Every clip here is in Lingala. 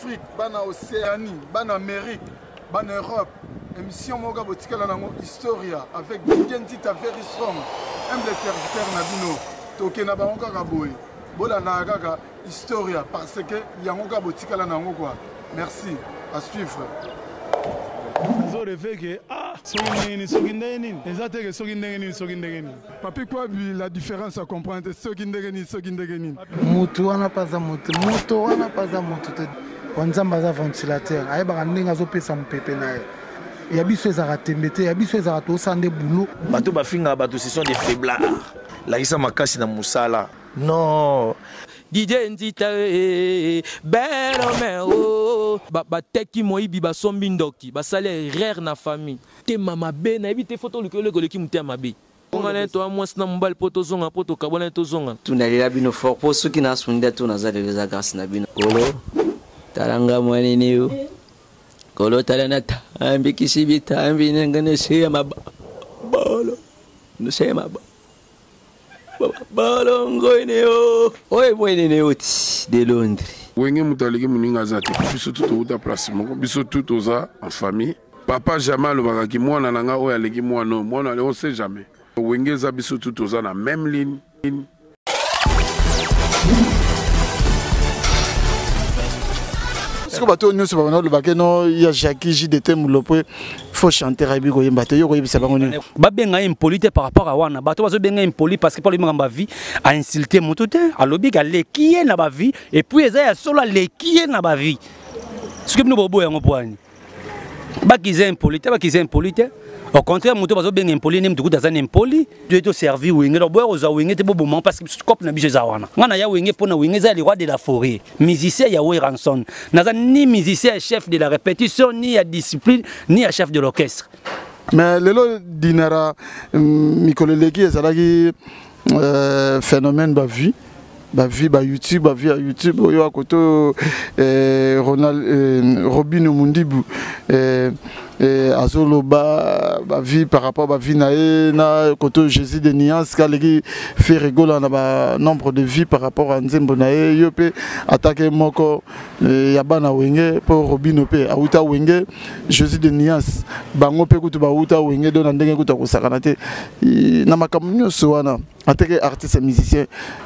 Afrique, bana Océanie, bana Amérique, bana Europe. Émission Moga Botikala Nango Historia avec Didier Ntita Very Strong, un des serviteurs Nabino, Toke Nabangoka Kaboy, Bola Nagaga Historia, parce que Yangoka Botikala Nango quoi. Merci, à suivre. Papi quoi la différence à comprendre ce qui ndegeni. Mutuana pas à mutu, mutuana pas à mutu. Wanzamba za ventilateur, aye ba ndinga zo pesa mpepe na. Il y a biso ezara tembete, il y a biso ezara to sande boulot. Bato bafinga bato ce sont des faiblards. La isa makasi na musala. Non. Didier Ntita Beromeo ba teki moyibi ba sombi ndoki ba sale rare na famille. Te mama be na ebite photo le ki muté mabe. Ngana to amwas na mbal poto zonga poto kabona to zonga. Tunalela bino fort po soki na sunda to na zale za grâce na bino. Kolo. Talanga mwana niyo. Kolo talana tambi kisibi tambi ngane se mabalo. No se mabalo. Balongo ineo. Oye mwene neoti de Londres. Wenge mutaliki muninga zate. Biso tout uta place moko. Biso tout oza en famille. Papa jamais le bagaki mwana nanga oya leki mwana. Mwana on sait jamais. Wenge za biso tout oza na même ligne. Est-ce que bateau nous sur le baquet non il y a Jackie JDT Moulopo faut chanter Rabi Goyem bateau yo koyebisa bango ni ba benga impolite par rapport à wana bateau bazo benga impoli parce que pour les mamba vie a insulter motote a lobby ka lekiye na ba vie et puis eza ya solo lekiye na ba vie ce que nous bobo yango poani ba kize impolite au contraire moto bazo benga impoli nem tukuta za impoli tu es servi wenge lo boyo za wenge te bobo moment parce que cop na biso za wana ngana ya wenge pona wenge za le roi de la forêt musicien ya we ranson naza ni musicien chef de la répétition ni à discipline ni à chef de l'orchestre mais lelo dinara mikoleleki ezalaki phénomène ba vie YouTube oyo akoto Ronald Robin Mundibu azolo ba vie par rapport ba vie na koto Jésus de Niance kaleki fait rigoler na ba nombre de vie par rapport à Nzembo na yo pe attaquer moko ya bana wenge pour Robin pe auta wenge Jésus de Niance bango pe kutu ba auta wenge do na ndenge kutu ko sakana te na makamnyo so wana attaquer artiste musicien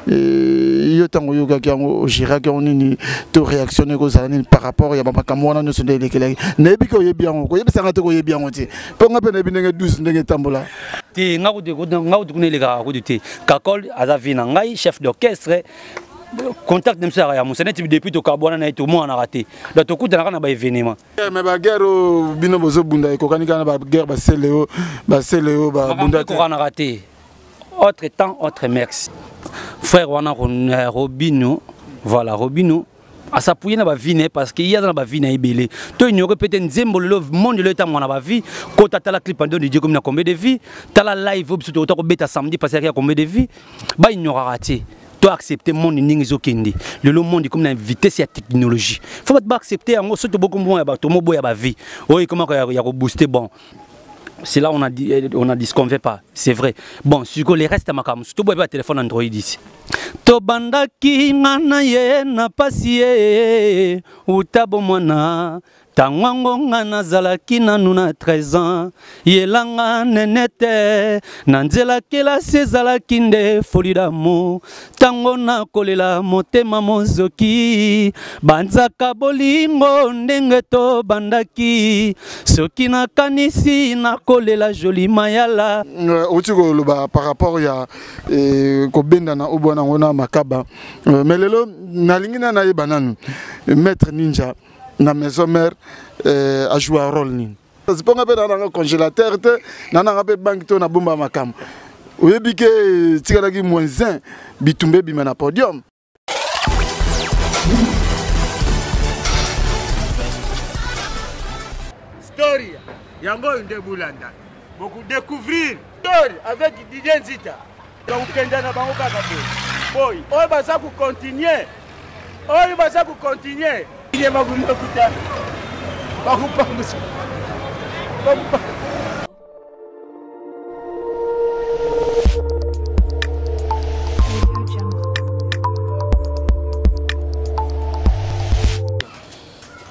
yo tango yoga kango Girac on ni to réactionner ko zalani par rapport ya makambo wana no so de lekele nebi ko yebi yango ko yebi sanga te ko yebi yango te ponga pe nebi ndenge 12 ndenge tambola te ngaude kuneleka kudite kakol azavina ngai chef d'orchestre contact dem ça ya musane depuis to kabona na to mo na raté da to kuta na ba événement mais ba guerre bino bozo bunda ko kanika na ba guerre ba seleo ba bunda ko na raté autre temps autre merci frère wana Robino voilà Robino à s'appuyer na ba vie parce qu'il y a dans ba vie na ibele to ignorer peut-être Nzembo le monde le temps na ba vie ko tata la clip en de Dieu comme na combien de vie tala live obso to ko beta samedi parce qu'il y a combien de vie ba ignorer raté to accepter monde ningi zokindi le monde comme na vitesse ya technologie faut pas accepter en surtout beaucoup moins ba to mo boya ba vie oui comment ya ko booster bon. C'est là on a dit ce qu'on ne veut pas, c'est vrai. Bon, si les restes à ma cam, tu peux téléphone Android ici. Tobandaki ngana ye na pasie utabo mwana tangwango ngana zalaki nanu na 13 ans yelanga nenete nanzela kela sezalaki nde folie d'amour tango na kolela motema mozoki banzaka bolingo ndenge to bandaki soki na kanisi na kolela joli mayala otiko loba par rapport ya ko benda na obona ngona makaba mais lelo nalingi na yeba nanu maître ninja na maison mère a joué un rôle ni c'est pas un congélateur na pe banque to na bomba makam oyebi ke tikalaki -1 bitumbe bima na podium story yango nde bulanda beaucoup découvrir story avec Didier Ntita donc kenda na bango kaka boy oyo basa ku continuer il est magulu kuta bakupa musu bakupa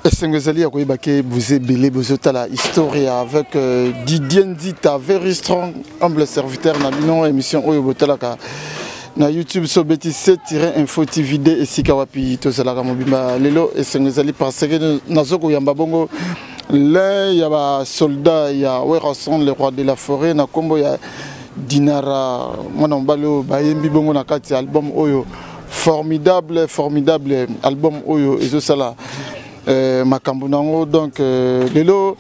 Est-ce que vous avez belé la histoire avec Didier Nzita, very strong, humble serviteur, dans émission Oyobotalaka. Na YouTube so beti 7-info TVD et Sikawapi to salaka mobimba lelo et sengezali parce que nazoko yamba bongo là il y a soldat il y a Werason le roi de la forêt na kombo ya Dinara mwana mbalo bayembi bongo na kati album oyo formidable album oyo ezo sala makambo nango donc lelo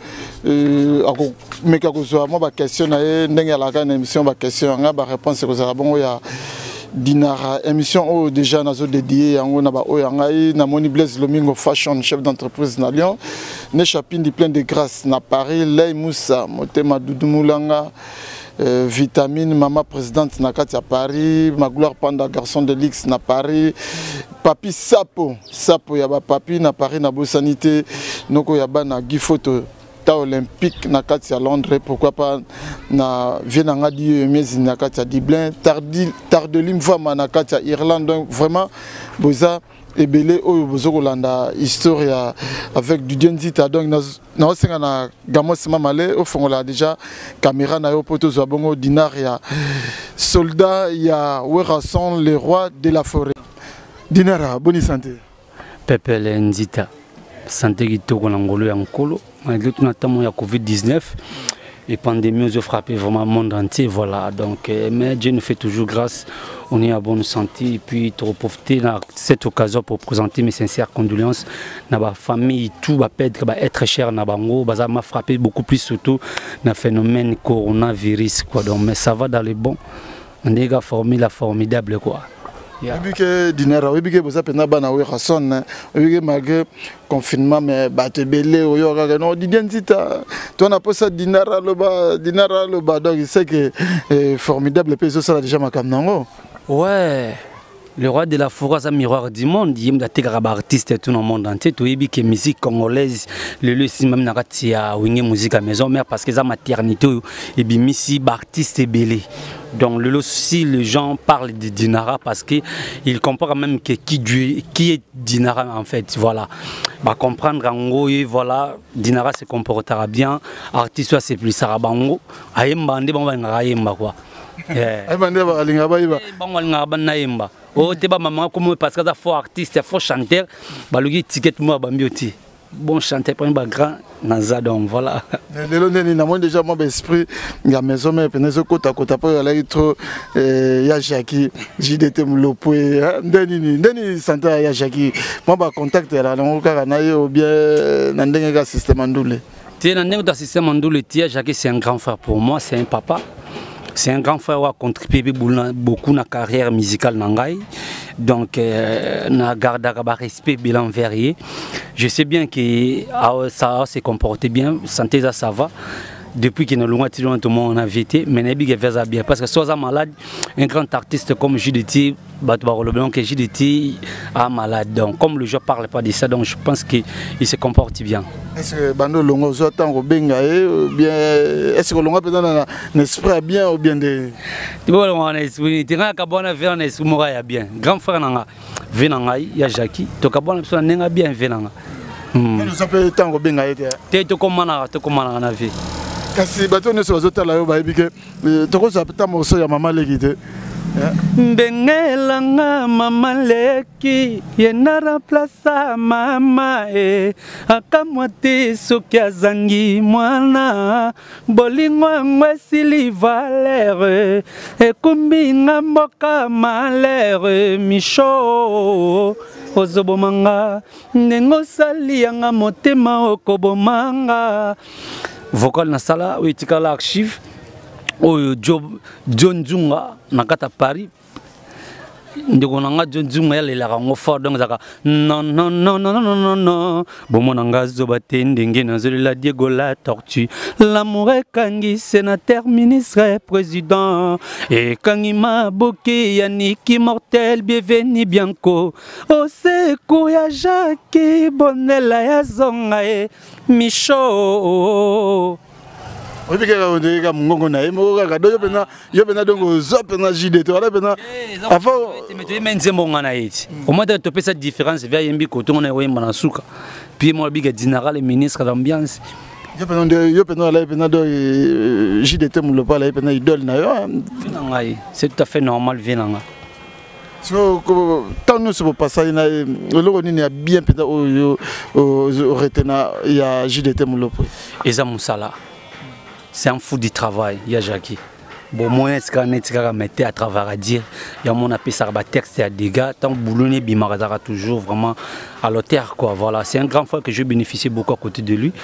ako meka ko zo mo ba question na ndenge la kana émission ba question nga ba réponse ko za bongo ya Dinara émission oh déjà nazo dédié yango na ba oyangai na moni Blaise Lomingo fashion chef d'entreprise na Lyon ne chapindi plein de grâce na Paris Lay Moussa Motema Doudou Moulanga vitamine mama présidente na kati à Paris ma gloire panda garçon de l'X na Paris papi sapo ya ba papi na Paris na Bosanité noko ya ba na Gifoto olympique na kati à Londres pourquoi pas na Vienanga di Miezi na kati à Dublin Tardelim Vama na kati à Irlande donc vraiment boza ebele oyo bozokolanda histoire avec Didier Nzita donc na osenga na Gamos Mamale au fond là déjà caméra na yo poto zo bongo dinar ya soldat ya Werason le roi de la forêt Dinara bonne santé Pepe Nzita santé kitoko na ngolo ya nkolo malgré tout notre temps il y a Covid-19 et pandémie nous a frappé vraiment le monde entier voilà donc mais Dieu nous fait toujours grâce on est à bonne santé et puis trop profiter de cette occasion pour présenter mes sincères condoléances na ba famille tout va perdre va être cher na bango ça m'a frappé beaucoup plus surtout na phénomène coronavirus quoi donc mais ça va dans les bons on est gars formidable quoi. Oui, que Dinara, oui, que vous avez na Werason, oui que malgré confinement mais batte belé au yoga non Didier Nzita, toi n'a pas ça Dinara le bas donc c'est que formidable peso ça déjà ma cam ouais. Le roi de la forêt, c'est un miroir du monde. Il y a des artistes tout le monde entier. Tu vois, que musique congolaise, le si même n'a pas de musique à maison mère parce que ça maternité et bien ici artiste est belé. Donc le si les gens parlent de Dinara parce que ils comprennent même que qui est Dinara en fait. Voilà. Bah comprendre en gros voilà Dinara se comportera bien. Artiste c'est plus sarabango. Ayemba ande bon ayemba quoi. Oh, tu vas maman comme parce que ça faux artiste, faux chanteur, bah le ticket moi bambioti. Bon chanteur pour un grand nazadon voilà. Le lendemain na moi déjà moi esprit ya maison mais penezo kota pas la trop ya Jackie JDT mulopwe ndeni chanteur ya Jackie moi ba contact la ngokaka na yo bien na ndenge ka système andule. Tu na ndenge ta système andule tia Jackie c'est un grand frère pour moi, c'est un papa. C'est un grand frère qui a contribué beaucoup à la carrière musicale nangai. Donc, na garde un respect bilan verrier. Je sais bien que ça s'est comporté bien, santé ça va. Depuis qu'il est loin, tout le monde a vété, mais il fait bien. Parce que soit malade, un grand artiste comme JDT, que JDT est malade. Donc, comme le jeu ne parle pas de ça, donc je pense qu'il se comporte bien. Est-ce que Bando Longo Zotan ou bien est-ce que Longo peut un esprit bien ou bien de bon esprit tu as bonne faire un esprit moral bien grand frère nanga venanga ya Jackie to ka bonne personne nanga bien venanga nous appelle tant ou bien te to komana na vie kasi bato ne so zotala yo ba ebike to ko sa peta mo so ya mama legite Bengelanga mama leki yenara plaça mama akamwate soki azangi mwana bolingo ngwesili valere ekumbi nga mboka malere micho ozobomanga ndengo sali yanga motema okobomanga vocal na sala uitikala archive oyo John Zunga nakata Paris ndeko nanga John Zunga ya lela ngo fort donc zaka non bomonanga zoba tendenge nazolela Diego la tortue l'amour kangi sénateur ministre président et kangi maboke Yannick immortel bienvenue bianco au secours ya Jackie bonela ya zonga e micho oyebi kaka ondeka mongongo na ye moko kaka do yo pena donc ozwa pena JDT wala pena avant toyemba nzembo nga na ye ti omoi teke topesa différence via yembi kotongo na oyemba na suka puis moi biga général et ministre d'ambiance yo pena ala pena do JDT molopa ala pena idole na yo vina ngai c'est tout à fait normal vina nga so tant nous se passer na eloko nini ya bien pena oyo retena ya JDT molopa eza musala c'est un fou du travail ya Jackie bon moi est-ce qu'on est mettre à travers à dire il y a mon appel ça ba texte à dégâts tant boulonné bimarazara toujours vraiment à l'auteur quoi voilà c'est un grand frère que je bénéficie beaucoup à côté de lui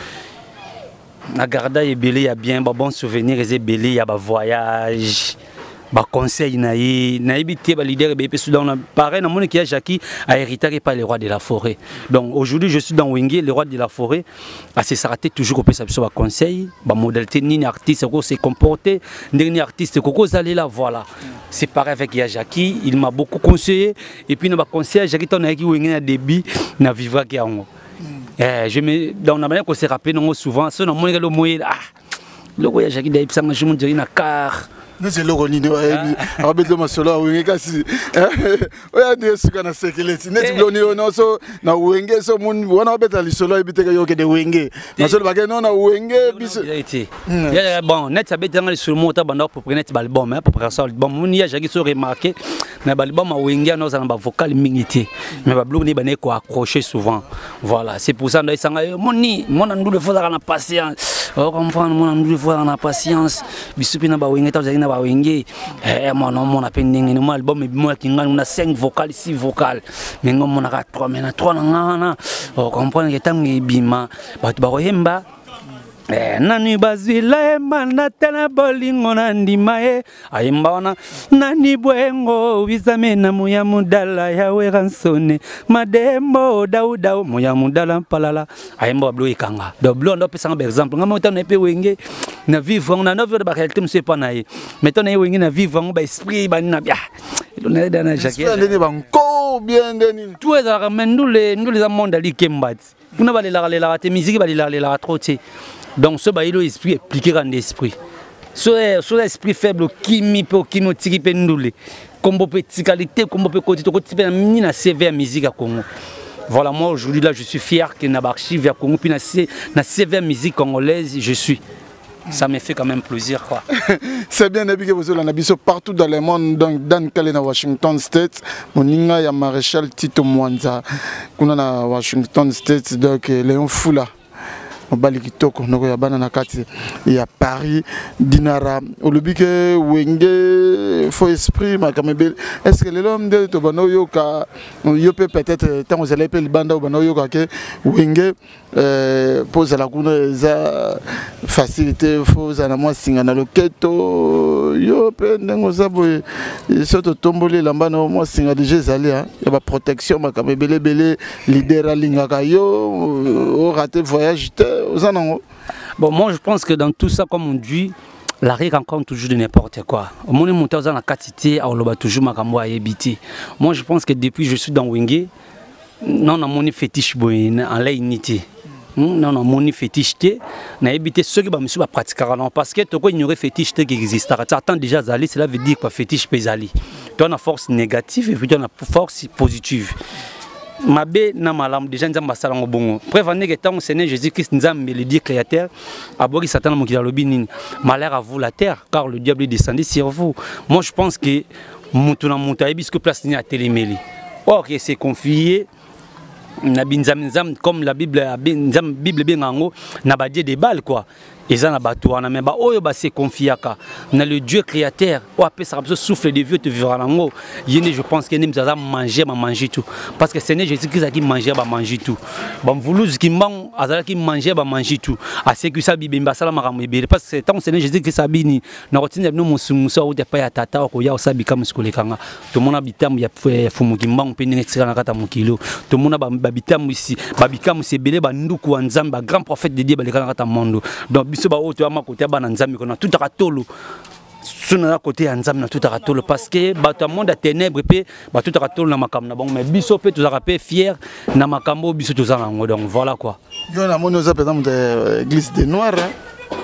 na garda et belé il y a bien bon souvenir et belé il y a ba voyage ba conseil na ibité ba leader be Soudan pareil na mon qui a Jackie a hérité par les rois de la forêt donc aujourd'hui je suis dans Wenge les rois de la forêt à se s'arrêter toujours au pesa ba conseil ba modalité ni artiste ko se comporter dernier artiste ko aller là voilà c'est pareil avec Jackie il m'a beaucoup conseillé et puis na ba conseil Jackie ton na ki Wenge na débit na vivre ki yango je me dans la manière qu'on se rappelle non souvent ça non mon le moyen le roi Jackie da ipsanga je me dirais na car nous c'est logo ni abeto masolo wenge kasi oya de suka na sekeleti neti bloni ono so na wenge so mun wana beta lisolo ibiteka yoke de wenge masolo bagé non na wenge biso ya bon net abeta ngali sur mota banda pour prendre album hein pour ça album mun ya Jackie so remarqué na album a wenge no za na ba vocal mingité mais ba blog ni bané ko accrocher souvent voilà c'est pour ça ndai sanga moni mona ndule foza na patience on comprend mona ndule foza na patience bisupi na ba wenge ta ba wenge mon appending ni album moi qui on a 5 vocales 6 vocales mais on a 3 mais na 3 na on comprend que tam bima ba yemba nani bazila emana tena bolingo na ndima ayemba wana nani bwengo bizame na muya mudala yawe ransone madembo dauda muya mudala palala ayemba blo ikanga do blo ndo pesa par exemple ngama utana pe wenge na vivre na novio de ba réalité monsieur pas na ye mettons na wenge na vivre ba esprit ba na bia na dana Jackie ndeni banko bien ndeni tout est à mendule ndule za monde ali kembati kuna balela te musique balela trop te donc ce bailo esprit expliquer en esprit sur l'esprit faible qui mi peut qui nous tire pendule combo petit qualité combo peut côté to type ni na CV musique à Congo voilà moi aujourd'hui là je suis fier que na archive à Congo puis na CV musique congolaise je suis ça me fait quand même plaisir quoi. C'est bien que vous avez un partout dans le monde donc dans Kalena Washington State moninga ya maréchal Tito Mwanza kuna na Washington State donc Léon Fula mobali kitoko noko ya bana na kati ya Paris dinara olobike wenge faux esprit makamebe est-ce que l'homme de to bano yoka yo peut-être tant vous allez le banda bano yoka ke wenge pose la kuna za facilité faux na moi singa na loketo yo pe ndengo zabo soto tombole lamba na moi singa déjà zali ya ba protection makamebe belé leader alingaka yo o raté voyage bon, moi je pense que dans tout ça, comme on dit, la règle rencontre toujours de n'importe quoi. Mon monteur dans la quantité, on l'a toujours makambo à éviter. Moi je pense que depuis que je suis dans Wenge, non, on mon fétiche en l'unité. Non, mon fétiche, on a évité ceux qui vont pratiquer parce que tu il y aurait fétiche qui existe. Certains déjà allés, cela veut dire que fétiche peut aller. Tu as une force négative et puis tu as une force positive. Mabe na malam déjà nzamba sala ngobongo prévenir que tant Seigneur Jésus-Christ nzambe le Dieu créateur abori Satan mokila lobini malheur à vous la terre car le diable est descendu sur vous. Moi je pense que mutu na mutu ayebisque place ni a télémeli or que c'est confié na binzam comme la Bible bengango na badie des balles quoi. Et ça n'a pas tout mais bah oyo bah c'est confiaka na le Dieu créateur ou après ça souffle de Dieu te vivra en haut yene je pense que nem ça manger tout parce que Seigneur Jésus-Christ qui manger tout bon voulous qui mang azala qui manger tout à ce que ça bibimba sala makamebe parce que tant Seigneur Jésus-Christ sabini na rotina no musumusa ou de pa ya tata ko ya osabika musikolekanga to mona bitam ya fumu kimbango peni nexira na kata mukilo to mona ba bitam ici babika musebele ba nduku wa nzamba grand prophète de Dieu balekana kata mondo donc biso ba oto ama côté bana nzambi kona tout akatolo suna côté nzambi na tout akatolo parce que bato monde à ténèbres pe ba tout akatolo na makam na bon mais biso pe tout akapé fier na makambo biso tout ça donc voilà quoi yo na mono za par exemple église des noirs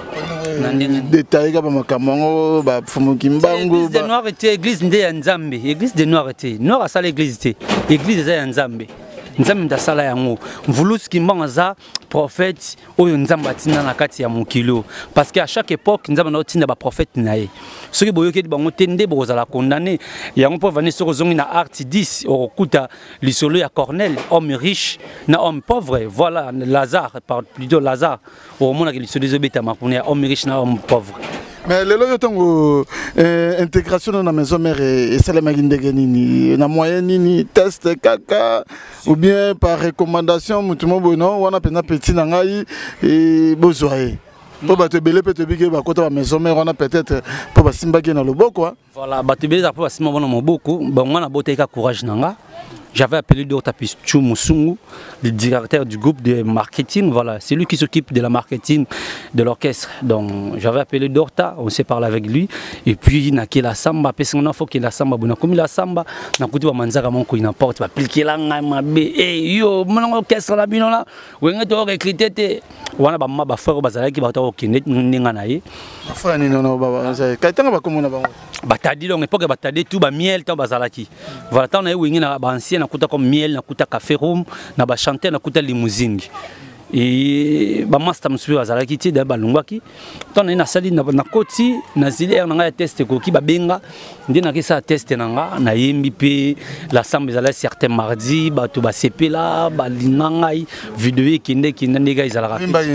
détaillé comme Makamon, Fumukimbango. Église des Noirs était église de Nzambe. Église des Noirs était. Noir à ça l'église était. Église de Nzambe. Nzambe da sala yango. Mvulus kimbanza prophète oyo Nzamba tina na kati ya mokilo. Parce qu'à chaque époque Nzamba na tina ba prophète nae. Ce qui boyoke bango tende bozala condamné. Yango po venir sur zongi na art 10 okuta lisolo ya Cornel, homme riche na homme pauvre. Voilà Lazare, plutôt Lazare. Au monde qui lisolo zobeta makuna homme riche na homme pauvre. Mais le loyo tango intégration dans la maison mère et salama gindegenini na moyen nini test kaka ou bien par recommandation mutumo bono wana pena petit na ngai et bozoaé po ba te belé peut te bigé ba kota maison mère on a peut-être po ba simba na loboko. Voilà ba te belé za po ba simba na moboko ba ngana boteka courage nanga. J'avais appelé Dorta Pichu Musungu, le directeur du groupe de marketing. Voilà, c'est lui qui s'occupe de la marketing de l'orchestre. Donc j'avais appelé Dorta, on s'est parlé avec lui. Et puis il y a la samba, parce qu'il faut qu'il y ait la samba. Comme la samba, on a écouté Manzara Monko, il n'importe pas. Pliquer la ngaïma, et yo, mon orchestre là, binola. Où est-ce que tu as écrit? On a ma frère Bazara qui va au Kinet, Ninganaï. Ma frère, non, Kaitanga va comme on a. Batadi donc époque batadi tout ba miel tant bazalaki. Voilà tant na wingi na ba ancien na kuta comme miel na kuta café room na ba chanter na kuta limousine. Et ba master monsieur bazalaki ti da balungwaki. Tant na sali na koti na zile na nga test ko ki ba benga ndina ki sa test na nga na yembi pe la sambe zala certain mardi ba to ba sepela ba linangai vidéo kinde ndega izala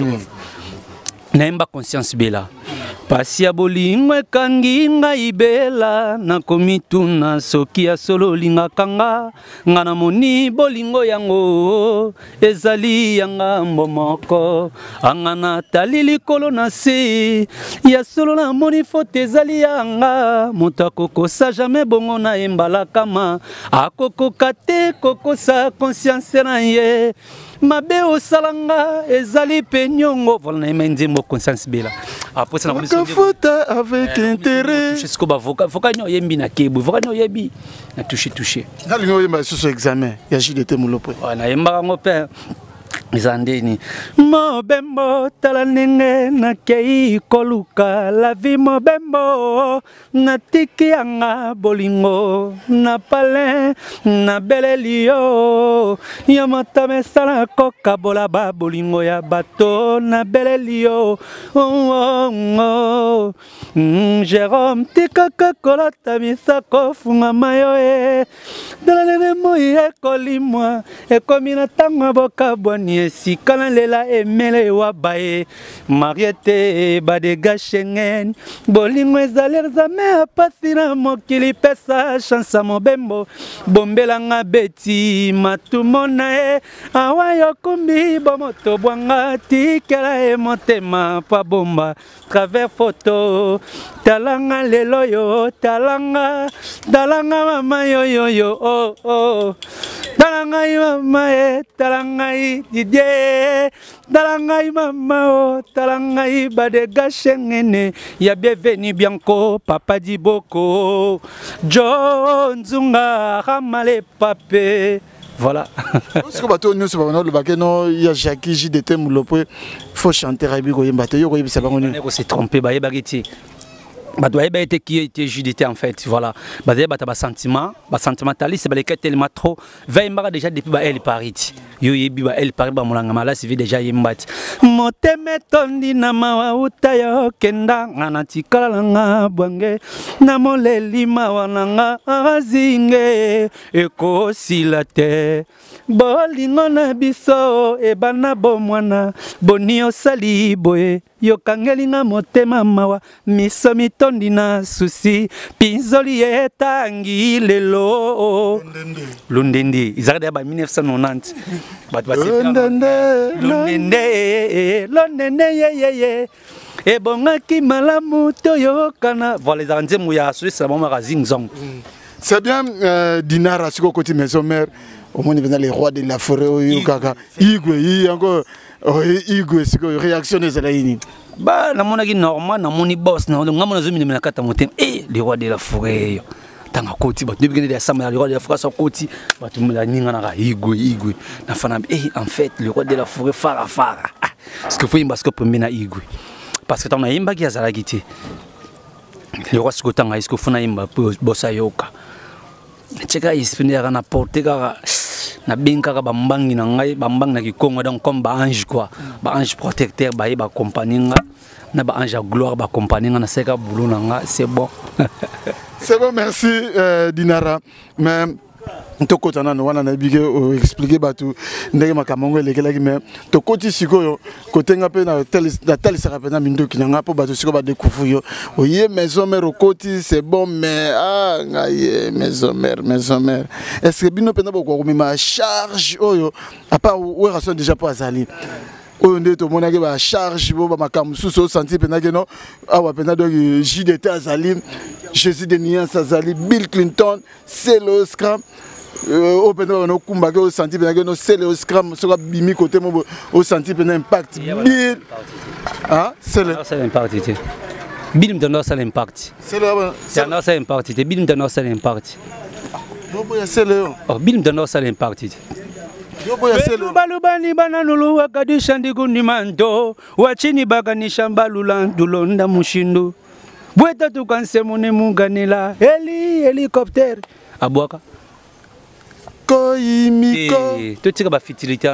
naimba conscience bela. Pasi ya bolingo ekangi ngai bela nakomi tuna soki ya solo lingaka nga nga namoni bolingo yango ezali ya ngambo moko anga natali likolo na se ya solo namoni foto ezali yanga moto akokosa jamais bongo na embalakama akokoka te kokosa conscience na ye mabe osalanga ezali pe nyongo voilà na emenzembo conscience bela après ça na faute avec intérêt je sais que avocat nyo yembi na kebu avocat nyo yebi na touché na lingo yemba sur examen ya JDT Mulopwe na yemba ngo père Zandeni mobembo tala nenge na kei koluka la vie mobembo na tiki anga bolingo na pale na belelio ya matame sala koka bola ba bolingo ya bato na belelio Jérôme tikaka kolata misako funga mayo dala nene moye kolimwa ekomina tanga boka bwani Sikana lela emele wabaye Mariette badega Schengen bolingo ezaler zame apasina mokili pesa chance mobembo bombelanga beti matumona awayo kumbi bomoto bwanga tikela motema pa bomba travers photo talanga lelo yo talanga mama yo oh talanga mama talanga Didier Dalangai mama talangai badega Shengene ya bienvenue bianco papa Diboko John Zunga Ramale Pape voilà. Est-ce que bateau nous sommes le baquet non il y a Jackie JDT Mulopwe faut chanter Rabigo Yembaté yo yebisa bango ni on s'est trompé ba yebagiti Badoye ba été qui était JDT en fait voilà badoye ba sentiment sentimentaliste ba les tellement trop veille déjà depuis ba elle Paris yo yebi ba elle Paris ba mulanga mala c'est déjà yembat moteme tondi na mawa utayo kenda ngana tikala nga bwange na moleli mawananga azinge eko silate bolingo na biso e bana bomwana bonio sali boye yo kangelinga motema mawa miso mitondi na susi pinzoli etangi lelo Lundende izarade ba 1990 Lundende ye e bongaki malamu toyo kana voilà les anzemu ya Suisse la mama zingzong. C'est bien Dinara sur côté maison mère au moins les rois de la forêt kaka igwe encore igwe c'est réaction des alaini ba na mona ki normal na moni boss na ngamona zo mina kata motem les rois de la forêt tanga koti ba depuis que les sama les rois de la forêt sont koti ba tout la ninga na igwe na fana en fait les rois de la forêt fara parce que faut parce que premier na igwe parce que tant na yimba ki azala kiti le roi sikotanga est-ce que funa yimba bossa yoka cheka ispinera na porter kaka na binka ka bambangi na ngai bambangi na kikongo donc comme ba ange quoi ba ange protecteur ba ba compagnie na ba ange gloire ba compagnie na seka boulot na nga c'est bon. C'est bon, merci Dinara. Mais to kota na wana na bige expliquer batu ndenge makamongo lekelaki mais to koti sikoyo kotenga pe na tel sera pe na mindo kinanga po batu siko ba découvrir yo oye maison mère koti c'est bon mais ah ngaye maison mère est-ce que bino pena boko komema charge oyo à part ou ration déjà pas azali oyo nde to monaki ba charge bo ba makamu suso senti pena que non awa pena donc JDT azali Jésus de Nias azali Bill Clinton c'est l'Oscar au pena no kumba ke o senti pena que non c'est l'Oscar so ka bimi côté mo o senti pena impact Bill ah c'est l'impact Bill me donne ça l'impact c'est ça l'impact Bill me donne ça l'impact Bill me donne ça l'impact balubani bananulu wakadisha ndigundi manto wachini bakanisha mbalula ndulonda mushindu bweta tukansemune munganila helicopter abwaka koyimiko totika ba fitilité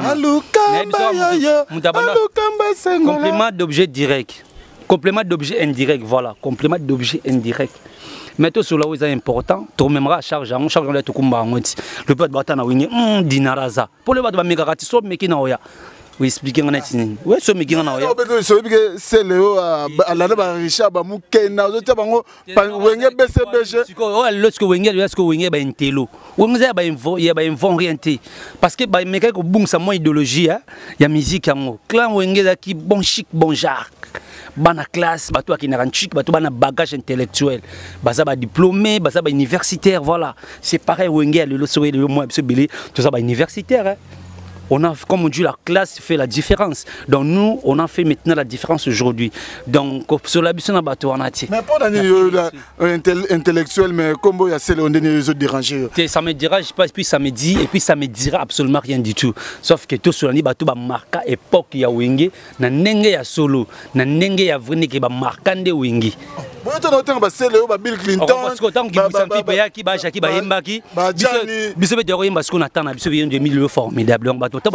complément d'objet direct complément d'objet indirect voilà complément d'objet indirect. Mais tout cela est important. Tout le monde a charge. On charge de tout le monde. Le peuple bata na wingi dinaraza. Pour le peuple ba megakati so meki na oya. Oui expliquer ngana tini. Ouais so meki na oya. So que c'est Léo à la ba Richard ba mukena zo ta bango wenge BCBG. Oh lorsque wenge ba intelo. Wenge ba info ya ba info orienté parce que ba meka ko bung sa mo idéologie ya musique yango. Clan wenge za ki bon chic bon genre. Bana classe, bato qui n'a chic, bato bana bagage intellectuel, baza ba diplômé, baza ba universitaire, voilà. C'est pareil Wenge le soirée le mois belé, tout ça ba universitaire. Hein. On a, comme on dit, la classe fait la différence. Donc nous, on a fait maintenant la différence aujourd'hui. Donc sur la bison bateau on a dit. Mais pas intellectuel, mais comme il y a celle on est les autres dérangés. Ça me dérange pas, puis ça me dit, et puis ça me dira absolument rien du tout. Sauf que tout sur la bateau ba marqué époque ya Wenge, na nenge ya solo, na nenge ya vreni qui ba marquande Wenge. Bon, tu as entendu c'est Léo Bill Clinton. Parce que tant qu'il s'en fait yaki ba jaki ba yembaki. Biso be dero yemba ce qu'on attend na biso bien de milieu formidable.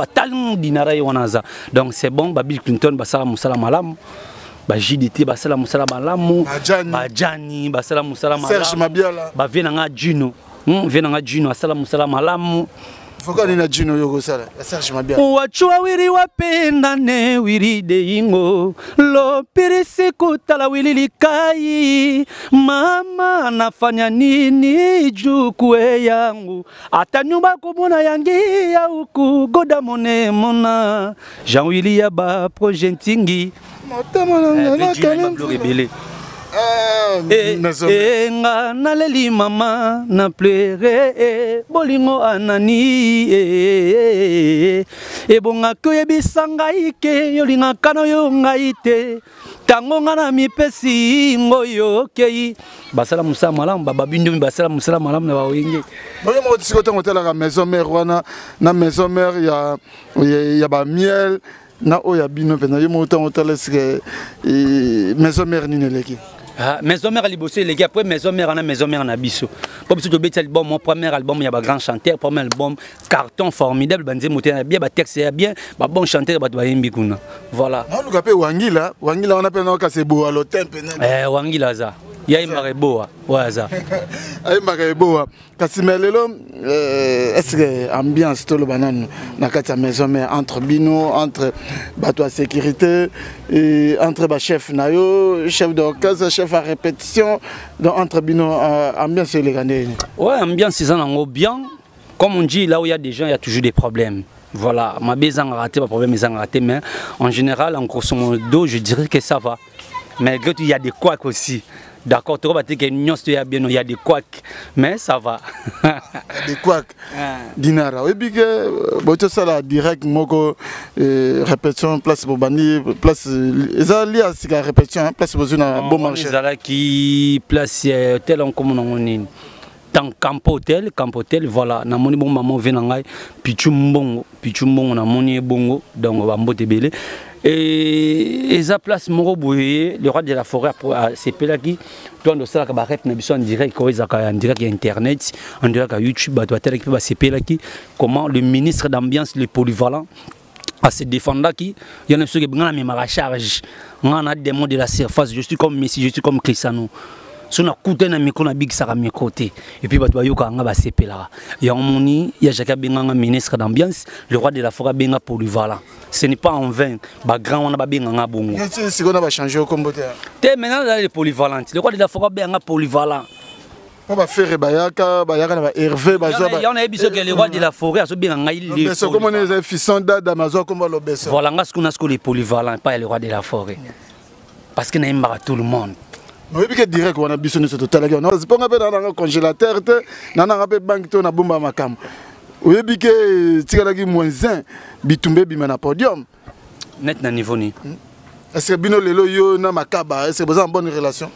Donc c'est bon, Bill Clinton, Salam Malam, JDT, Salam Malam, Badjani, Salam Malam, Serge Mabiala, Venanga Juno, Venanga Juno, Salam Malam. Pourquoi on a Juno Yogo Sala, Serge Mabiala? Wachua wiri wapenda ne wiri de ingo, lo pirisi kutala wili likai, mama nafanya nini jukwe yangu, ata nyumba kubuna yangi ya uku, goda mone mona, Jean Willy ya ba projentingi, nga naleli mama na pleure bolingo anani ebonga ko yebisanga ike yolinga kano yo ngaite tango ngana mipesi ngoyo kei basala musa malam baba bindu basala musa malam na bawenge boyo mo tsiko tango tela ka maison mère wana na maison mère ya ba miel na oya bino pena yo mo tango tela sike maison mère ni neleki. Maison mère libossé les gars après maison mère on a maison mère na biso comme si tu bête album mon premier album il y a ba grand chanteur premier album carton formidable banze moté bien ba texte bien ba bon chanteur ba yimbi kuna voilà on ka pe wangila on appelle na ka sebo à l'hôtel pena wangila za ya imare boa waza ay imare boa kasi melelo est-ce que ambiance to le banane na kati maison mère entre bino entre bato à sécurité et entre ba chef nayo chef d'orchestre chef à répétition donc entre bino ambiance les gagner ouais ambiance c'est ça bien comme on dit là où il y a des gens il y a toujours des problèmes. Voilà, ma maison a raté, ma problème est raté, mais en général, en grosso modo, je dirais que ça va. Mais il y a des couacs aussi. D'accord, tu vois, il y a des couacs, mais ça va. Des couacs. Dinara. Et puis que ça la direct, moko répétition, place Bobani, place. Ils ont lié à la répétition, place Bozuna, bon marché. Ils ont qui place tel en commun en ligne. Dans Camp Hotel, voilà, na moni bon maman venangai, pichumbongo, na moni bongo, donc on va mbote belé. Et ça place moko boye le roi de la forêt a sepela qui toi de ça ka rep na biso en direct ko en direct internet en direct à YouTube ba toi tele qui ba sepela qui comment le ministre d'ambiance le polyvalent à se défendre qui il y en a ceux qui ngana me ma charge ngana démon de la surface je suis comme Messi je suis comme Cristiano si on a coûté na micro na big sara mes côtés et puis bato yoka nga ba sepela ya omoni ya jaka benga ministre d'ambiance le roi de la forêt benga polyvalent ce n'est pas en vain ba grand on a ba benga nga bongo si on a ba changer comme boté té maintenant là le polyvalent le roi de la forêt benga polyvalent on va faire bayaka na ba Hervé bazo ba on a biso que le roi de la forêt aso benga nga il mais c'est comme on est fils d'Amazon comme le beso voilà nga ce qu'on a ce que les polyvalents pas le roi de la forêt parce que na imba tout le monde. Oui, parce que direct, on a besoin de ce total. On a besoin d'un congélateur, on a besoin d'un banque, on a besoin d'un cam. Oui, parce que si on a moins 1, bitumbe bimana podium. Net na niveau ni. Est-ce que bino lelo yo na Makaba, est-ce que vous avez une bonne relation?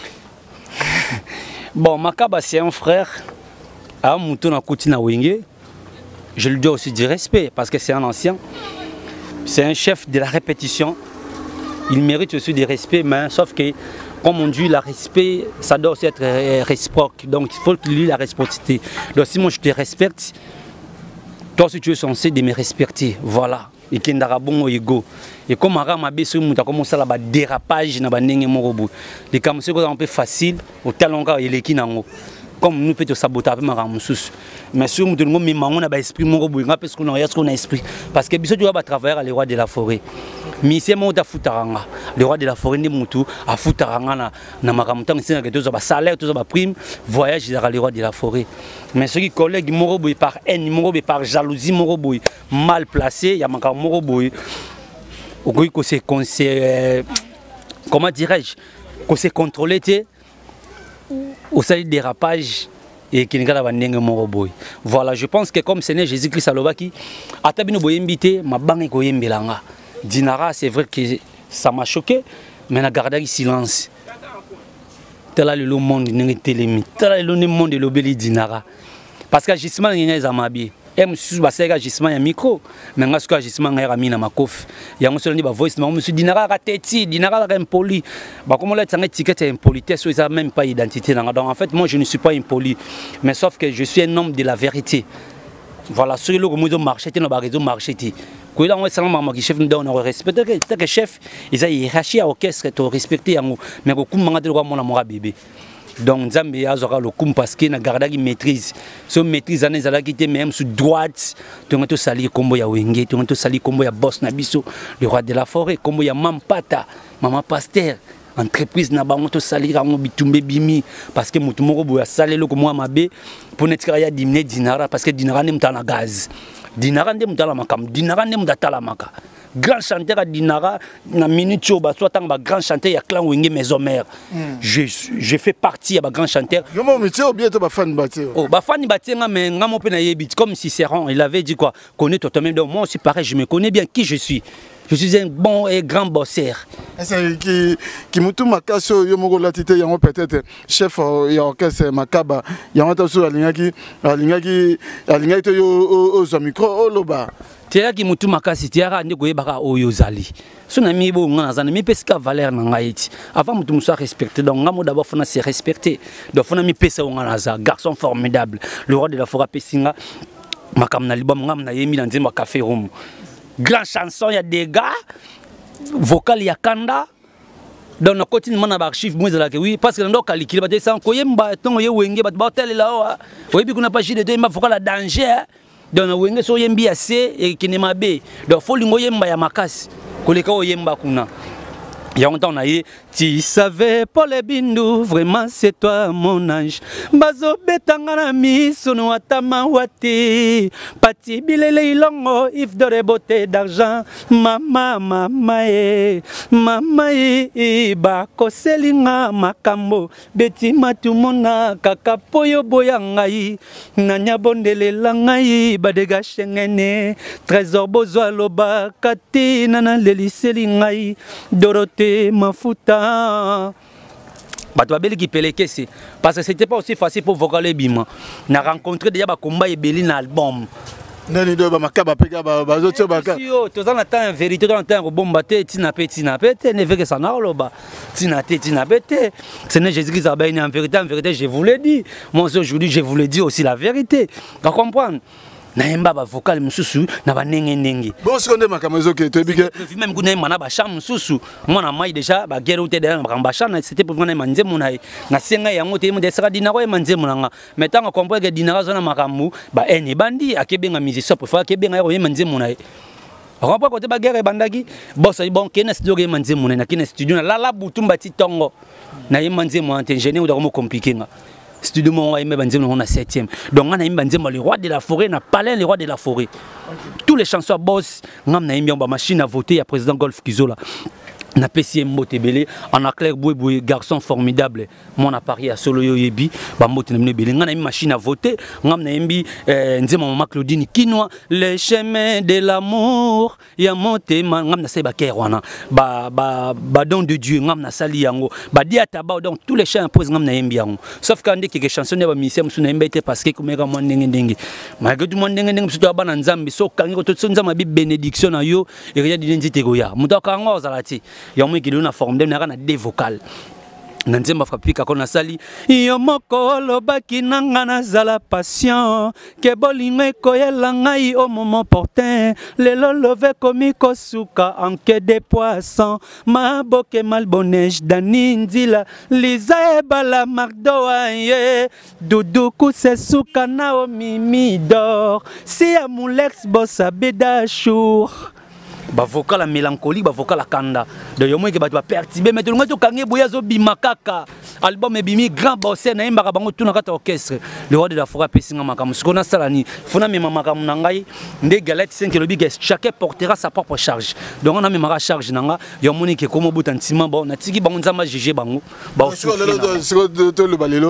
Bon, Makaba c'est un frère. À Mouton na Koutina Wenge. Je lui dois aussi du respect parce que c'est un ancien. C'est un chef de la répétition. Il mérite aussi du respect, mais sauf que comme on dit, le respect, ça doit aussi être réciproque. Donc il faut que lui la réciprocité. Donc si moi je te respecte, toi aussi tu es censé de me respecter. Voilà. Et qu'il y a un bon ego. Et comme on a commencé à dérapage dans le morobo. Les caméras sont un peu faciles, au talon il est qui n'en comme nous peut saboter un peu ma ramoussous. Mais si on a un esprit morobo, on a un esprit. Parce que tu vas travailler à le roi de la forêt. Mais c'est moi qui le roi de la forêt, a Foutaranga, na makamutang, c'est que tous salaire, tous prime, voyage dans le roi de la forêt. Mais ceux qui collègues moroboy par haine, moroboy par jalousie, moroboy mal placé, il y a encore moroboy. Comment dirais-je, qu'on s'est contrôlé, au salut des dérapages. Et qui n'est moroboy. Voilà, je pense que comme c'est Jésus-Christ Salobaki, à Tabino Boyembité, ma banque Koyembelanga. Dinara, c'est vrai que ça m'a choqué, mais on a gardé le silence. Tel est le monde de monde de l'obéli Dinara. Parce que Gisman il y a des et monsieur basega Gisman ya micro, mais ngas ko Gisman ya ramina makof. Ya monsieur ni ba voice mais monsieur Dinara rateti, Dinara impoli. Ba comme là tanga ticket impolitesse, ça même pas identité. Donc en fait moi je ne suis pas impoli, mais sauf que je suis un homme de la vérité. Voilà, sur le modo marché, tu n'as pas raison marché. Quand on est seulement chef, on a respecté que chef, ils ont hiérarchie à orchestre, tu respecté mais au coup de droit mon bébé. Donc Zambie a le coup parce qu'il a gardé une maîtrise. Si on maîtrise en ezala qui était même sous droite, tu as tout sali combo ya Wenge, tu as tout sali combo ya Boss Nabiso, le roi de la forêt, combo ya Mampata, Maman Pasteur. Entreprise na bango to salir en bitumbe bimi parce que mutumoko boya salé le comme mabe pour nettre ya diminuer Dinara parce que Dinara nem tana gaz Dinara ndem tala makam Dinara nem datala maka grand chanteur à Dinara na minute choba soit tant ba grand chanteur ya clan Wenge maison mère je fais partie ya ba grand chanteur yo mo métier ou bien to ba fan baté oh ba fan baté nga mais nga mo pe na yebit comme Cicéron il avait dit quoi connais toi même donc moi aussi pareil je me connais bien qui je suis. Je suis un bon et grand bosseur. C'est qui moutou makaso yo moko latité yango peut-être chef ya orchestre Makaba yango ta so alingaki to yo au micro au loba. Tia ki moutou makasi tia ndi ko yebaka oyo zali. So na mi bo ngana zana mi peska valeur na ngaiti. Avant moutou musa respecter donc ngamo d'abord fona se respecter. Donc fona mi pesa ngana za garçon formidable. Le roi de la forêt pesinga makam na libam ngam na yemi na nzemba café room. Grand chanson, il y a des gars, vocal, il y a Kanda. Dans le quotidien, on a des archives, oui, parce que dans le cas, il y a des gens qui ont des wenge, là, oui, puis qu'on n'a pas de temps, il faut la danger. Dans le wenge, so yembi assez et qui n'est pas bé. Donc, il faut que yemba ya makas, que les gens yemba kuna. Il y a longtemps, on a dit, tu savais, Paul Bindu, vraiment c'est toi mon ange. Bazo betangana mi sono atama wati. Pati bilele ilongo, if de beauté d'argent. Mama, mama ba koselinga makambo. Beti matumona kakapoyo boyangai. Nanya bondele langai, badega shengene. Trésor bozo loba, kati nana leliselingai. Dorothée. Mafuta Batouabeli qui pèle parce que c'était pas aussi facile pour vocaler bima. On a rencontré déjà ba combat et Beli dans l'album. nani do ba makaba pega ba zoto ba ka to dans la temps vérité dans le temps bomba te tina pete ne veut que ça na loba tina pete c'est ne Jésus-Christ a béni en vérité je vous l'ai dit moi aujourd'hui je vous l'ai dit aussi la vérité tu comprends na yemba ba vocal mususu na ba nenge bon seconde makamazo ke to bige même kuna mana ba cham mususu moi na mai déjà ba guerre te derrière ba cham c'était pour ngana manze munai na senga yango te mo desaka dinako e manze munanga metanga comprendre que dinaka zona makamu ba eni bandi akebenga musicien pour faire kebenga yo manze munai rampa côté ba guerre bandaki boss bon kena studio ke manze munai na kena studio na la butumba ti tongo na ye manze mo ingénieur ou da compliqué nga studio mon aimé banzem on a 7e donc on a aimé banzem le roi de la forêt na palais le roi de la forêt tous les chansons boss ngam na aimé ba machine à voter à président Golf Kizola na PCM Motebele en clair boué garçon formidable mon appareil à solo yebi ba Motebele belé ngana aimé machine à voter ngam na aimé nzema maman Claudine Kinoa les chemins de l'amour ya motema ngam na seba kerwana ba don de Dieu ngam na sali yango ba diata ba donc tous les chants impose ngam na aimé yango sauf quand des quelques chansons ne ba misem suna aimé parce que comme ga mon ndenge malgré tout mon ndenge surtout ba na nzambi so kangi to nzamba bi bénédiction na yo et rien d'identité goya mutaka ngo zalati yomo ki dona forme de na des vocales nanzemba frapika kona sali yomoko lobaki nanga na zala patient ke bolingo koyela ngai au moment portin lelo love komi kosuka en quai de poisson ma boke malbonneige daninzila liza bala mardo aye dudu kusesuka na o mimi d'or si amulex bossa bedachour ba vocal la mélancolie ba vocal la kanda de yomo ke ba perturber mais to ngato kange boya zo bimakaka album ebimi grand bossé na imba bango tuna kata orchestre le roi de la forêt pesinga makamu skona salani funa mema makamu nangai nde galette 5 kg chacun portera sa propre charge donc on a mema charge nanga yomo ni ke komo butantima bon na tiki bango nzamba jije bango ba to le balelo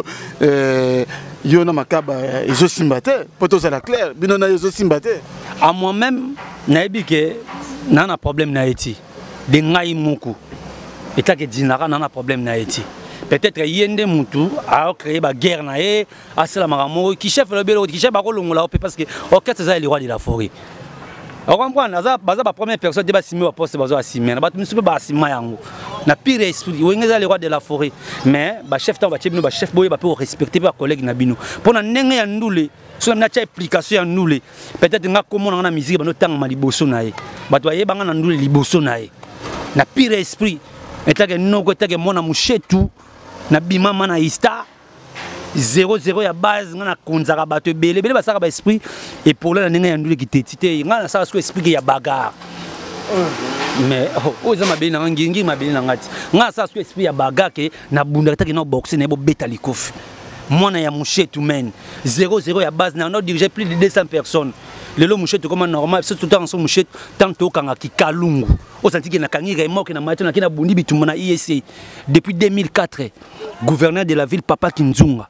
yo na makaba ezo simbate poto ça la clair bino na ezo simbate à moi-même na ebike nana problème na eti de ngai muku eta ke dinara nana problème na eti peut-être yende mutu a créé ba guerre na e asala maramo qui chef le belo qui chef ba kolongola parce que orchestre ça le roi de la forêt on comprend naza baza ba première personne de ba simi ba poste bazo asimi na ba musu ba asima yango na pire esprit wengeza le roi de la forêt mais ba chef temps ba chebino ba chef boye ba peut respecter ba collègue na bino pona ndenge ya ndule so na cha application ya ndule peut-être nga komona na musique ba no tanga maliboso na ye bato ye banga na ndule liboso na ye na pire esprit etake noko etake mona mushetu na bimama na ista 0-0 ya base ngana konzaka bato bele basaka ba esprit et pour la ndenge ya ndule kitete ngana saka so esprit ya bagarre mais oh za mabeli na ngingi mabeli na ngati ngana saka so esprit ya bagarre na bunda etake no boxer na bo beta likofi mona ya mushetu men 0-0 ya base na on dirige plus de 200 personnes lelo mushetu comme normal c'est tout le temps son mushetu tanto kanga ki kalungu o senti que na kangi remoke na mato na kina bundi bitumba na IEC depuis 2004 gouverneur de la ville Papa Kinzunga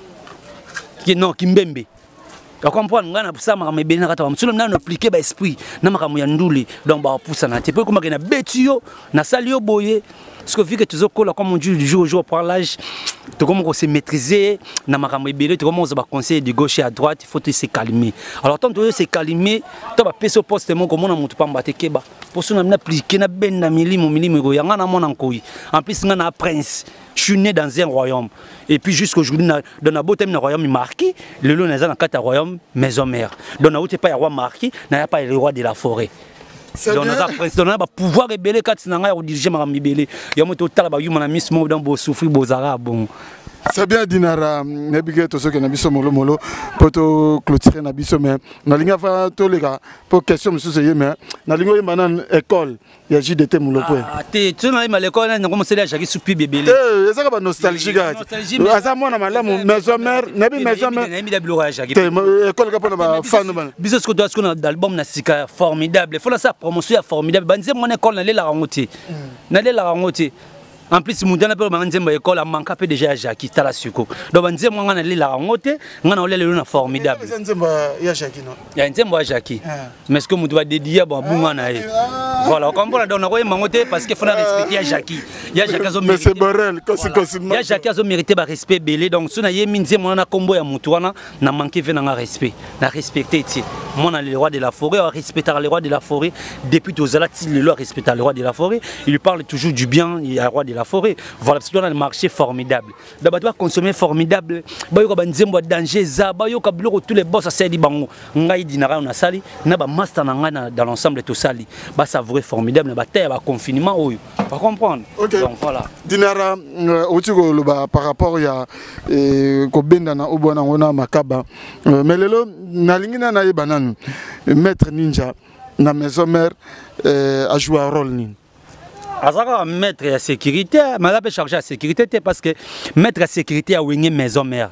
qui non Kimbembe tu comprends ngana pour ça makama ebeli na kata wa msulo na appliquer ba esprit na makama ya ndule donc ba poussa na te pe comme na betio na salio boye parce que vu que tu zokola comme on dit du jour au jour par l'âge tu commences à se maîtriser na makama ebeli tu commences à conseiller de gauche à droite il faut te se calmer alors tant que se calmer tu vas peso poste mon comme on a monte pamba te keba pour ça na appliquer na ben na milimo go yanga na mona nkoi en plus ngana prince je suis né dans un royaume et puis jusqu'aujourd'hui dans la beauté d'un royaume marqué le lot dans quatre royaumes maison mère donc na pas roi marqué n'a pas le roi de la forêt donc on a pouvoir rebeller quand on a diriger ma mibélé il y a moto tala ba yuma na miss mo dans bo souffrir bozara bon c'est bien dinara nebike to ce que na biso molo poto clôturer na biso mais na linga fa to les gars pour question monsieur c'est mais na lingo yemba na école ya JDT mulopo te tu na ma l'école na commencé à jaki soupi bébé ça ka ba nostalgie ga asa mona malamu maison mère nabi maison mère école ka pona ba fan ba biso ce que na album na sika formidable faut la sa promotion formidable banze mon école na le la rangote na le la rangote En plus, Moudana peut me école a manqué peu déjà Jackie Tala Suko. Donc on dit moi on a la ngote, on a le formidable. Il y a Jackie non. Il y a un thème Jackie. Mais ce que Moudou va dédier bon boumana. Voilà, on comprend donc on a mangote parce qu'il faut respecter Jackie. Il y a Jackie mais c'est Borel, il y a Jackie a mérité ba respect belé donc si on a yéminze moi na combo ya Moutouana na manqué venant respect, na respecter ti. Moi on le roi de la forêt, on respecter le roi de la forêt depuis aux alati le roi respecter le roi de la forêt, il lui parle toujours du bien, il y a le roi de la forêt. Voilà, parce qu'on a un marché formidable. D'abord, tu vas consommer formidable. Tu vas avoir danger, tu vas avoir tous les boss à Sali Bango. On a dit on a sali, on a master dans l'ensemble de tout sali. Bah ça vrai formidable, bah terre, bah confinement, oui. Pas comprendre. Donc voilà. Dinara, par rapport à Kobenda na Obwana ona makaba. Mais lelo na lingina na yebanan maître ninja na maison mère a joué un rôle ni. Azaka maître de sécurité, mais là peut charger la sécurité parce que maître de sécurité a wingé maison mère.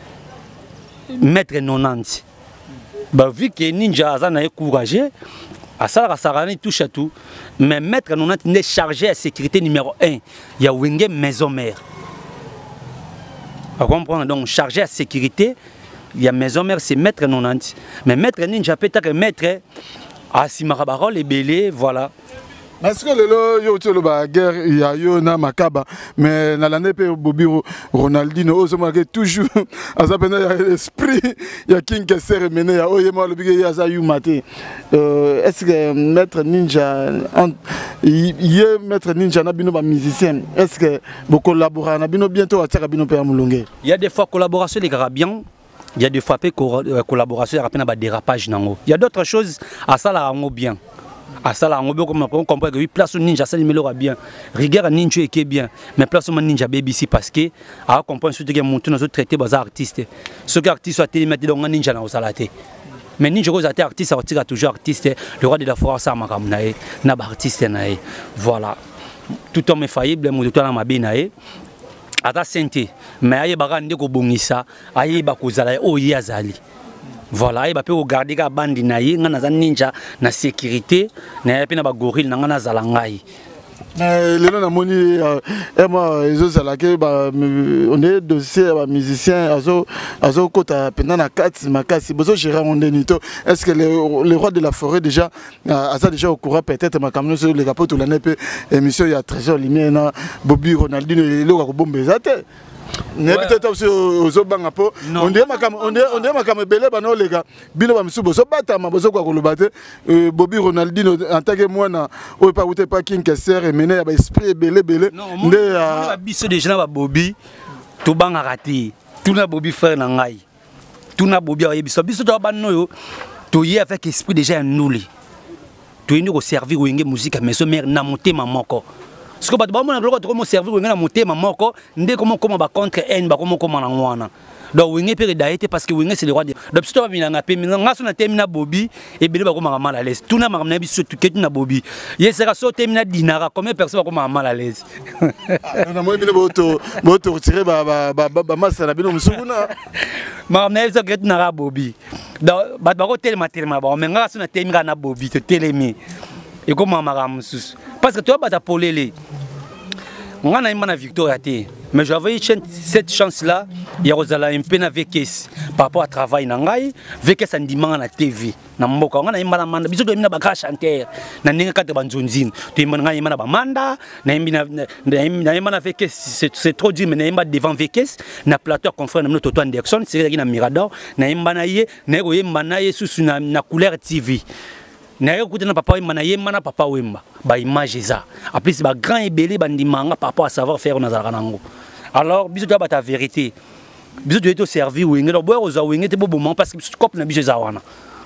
Maître 90. Bah vu que ninja azana est courageux, Asala Sarani touche à tout, mais maître 90 n'est chargé de la sécurité numéro 1. Il y a wingé maison mère. Vous comprenez donc chargé de la sécurité, il y a maison mère c'est maître 90. Mais maître ninja peut-être maître à Simarabarol et Belé, voilà. Est-ce que le guerre il y a eu na makaba mais dans l'année Bobby Ronaldinho osomake toujours à sa peine l'esprit il y a King Kesser mené ya oyema le big ya za yumate est-ce que maître ninja il est maître ninja na bino ba musicien est-ce que vous collaborez na bino bientôt à tira bino pe amulonge il y a des fois collaboration les gars bien. Il y a des fois collaboration il y a dérapage nango. Il y a d'autres choses à ça là bien. À ça là on comprend que oui place ninja ça il bien. Rigueur ninja est bien mais place ninja baby ici parce que à comprendre surtout que monter nous traiter bas artistes. Ceux qui artistes sont télémété donc ninja na osalaté. Mais ninja aux artistes sortira toujours artiste le roi de la forêt ça makam nae na ba artiste nae. Voilà. Tout homme est faillible mon tout na mabe nae. Ata sente mais aye baka ndeko bongisa aye bakozala o yazali. Voilà, il va regarder la bande naïe, na ninja, na sécurité, na pena ba gorille, na zalangai. Les gens moni moi ils ont salake on est dossier musicien azo kota pendant na 4 makasi bozo gérer on denito est-ce que le roi de la forêt déjà a déjà au courant peut-être ma camion sur les capots tout l'année émission il y a trésor lumière na Bobby Ronaldinho le ko bombe zate. Ne peut-être aussi aux banga po on dit ma cam belé bano les gars bino ba misubo so bata ma bozo kwa kolobate Bobby Ronaldinho en tant que moi na o pas outé pas King Kesser et mené ba esprit belé ndé a biso déjà ba Bobby to banga raté tout na Bobby frère na ngai tout na Bobby a biso to ba no to y avec esprit déjà nuli to y ko servir wenge musique mais so mère na motema moko. Ce que tu as dit, servir à monter ma moko, ndé comment ba contre N, ba comment na ngwana. Donc wingé peut d'ailleurs parce que wingé c'est le roi de. Donc si tu vas venir na pe, nga so na termina Bobby et bele ba comment mal à l'aise. Tout na na biso tout que na Bobby. Ye sera so termina dinara combien personne va comment mal à l'aise. Na moi bino boto retirer ba massa na bino musuguna. Ma na eso que na Bobby. Donc ba ko tellement ba mais nga so na termina na Bobby te telemi. Et comment maramusus parce que tu vas pas polélé. On a une victoire mais j'avais cette chance là il y a Rosala un peu avec par rapport à travail nangai avec ça dimanche na TV na mboka on a une manda biso na ba chanteur na ninga kata banzunzine tu imana imana ba manda na imana avec c'est trop dur mais na imana devant avec na plateau confrère na Toto Anderson c'est na Mirador na imana ye na ko imana ye sous na couleur TV. Naye écouté na papa wemba na yemba na papa wemba ba image ça en plus ba grand ebelé bandimanga par rapport à savoir faire na zaranango alors biso to ba ta vérité biso to servir wenge donc boyo za wenge te bo moment parce que biso cop na biso za wana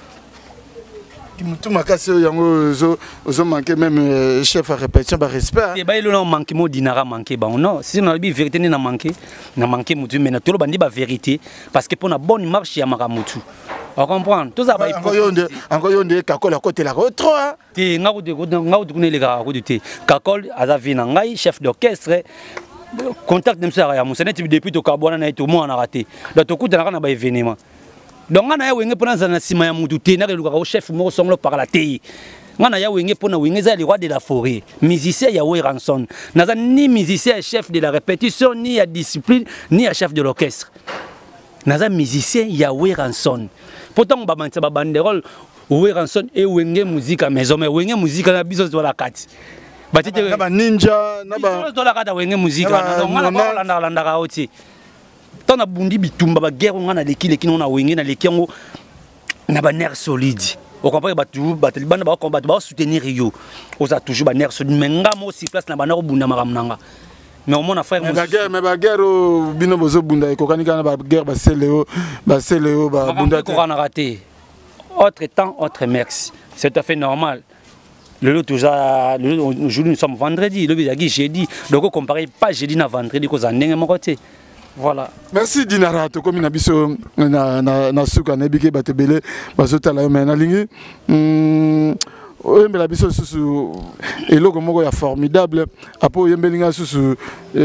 tout makasi yango zo manquer même chef à répétition ba respect et ba ilo na manquer mo dinara manquer ba non si na bi vérité na manquer mutu mais na to bandi ba vérité parce que pour na bonne marche ya makamutu. On comprend tout ça. Encore yonde kakol à côté la trop. Ti ngaudu kune les gars ngaudu kakol azavi na ngai chef d'orchestre contact dem ça ya musene depuis to kabona na to mo na raté. Donc to kuta na ba événement. Donc na ya wenge pona na sima ya mutu te na ke luka chef mo songlo par la té. ngana ya wenge pona wenge za le roi de la forêt musicien ya Ranson naza ni musicien chef de la répétition ni ya discipline ni ya chef de l'orchestre naza musicien ya Ranson pourtant ba manza ba banderole Ranson et wenge musique à maison mais wenge musique na biso zo la kati batete na ninja na ba zo la kata wenge musique na ngana ba landa ka oti tona bundi bitumba ba guerre ngana lekile kino na wenge na lekiango na ba nerf solide. Au contraire, ils vont soutenir Rio. Ils ont toujours des nerfs solides. Mais ils ont aussi place dans la bunda. Mais au moins, frère, mais la guerre, bino bozo bunda. Et quand on a la guerre, c'est Léo, bunda. On a raté. Autre temps, autre merci. C'est tout à fait normal. Aujourd'hui, nous sommes vendredi. Le jeudi. Donc, on compare pas jeudi à vendredi. Voilà. Merci Dinara, to comme biso na suka na bike batebele bazota la mena lingi oyembela biso susu eloko moko ya formidable apo oyembelinga susu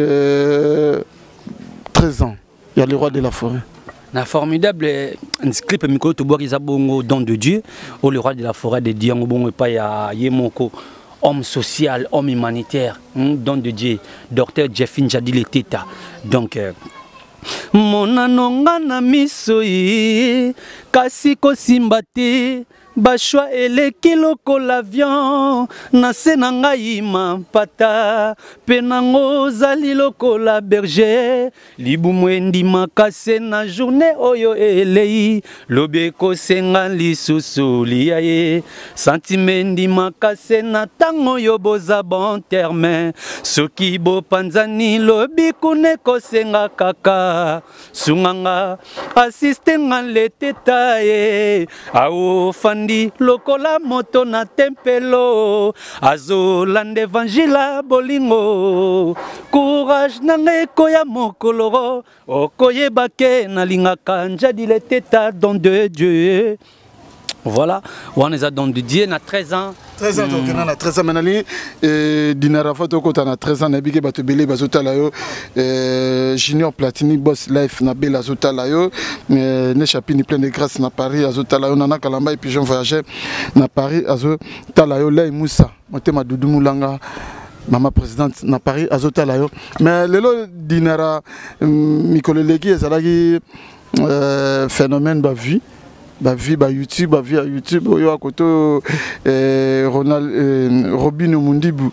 13 ans il y a le roi de la forêt. Na formidable un clip miko to boki za bongo don de Dieu ou le roi de la forêt de Dieu bongo pa ya yemoko homme social, homme humanitaire, don de Dieu, docteur Jeffin Jadile Teta. Donc mon anonga na miso yi kasi ko simbate bashwa eleki loko l'avion na se na ngai mampata pe nango zali loko la berger libumu endimaka se na journée oyo elei lobi ekosenga lisusu lia ye sentime endimaka se na ntango oyo boza bon terme soki bopanzani lobi kuna ekosenga kaka sunganga asiste nga leteta ye aofandi lokola moto na tempelo azolanda evangila bolingo courage nanga ekoya mokolo okoyeba ke nalingaka njadi leteta don de Dieu. Voilà, on est à don de Dieu na 13 ans. 13 ans donc on a 13 ans menali Dinara photo ko na 13 ans na bike bato belé bazota la yo Junior Platini boss life na bela azota la yo ne chapini plein de grâce na Paris azota la yo nana kalamba et pigeon voyageur na Paris azota la yo Lay Moussa motema Doudou Moulanga Maman présidente na Paris azota la yo mais lelo Dinara mikoleleki ezalaki phénomène ba vie YouTube, YouTube, oyo akoto Robin Mundibu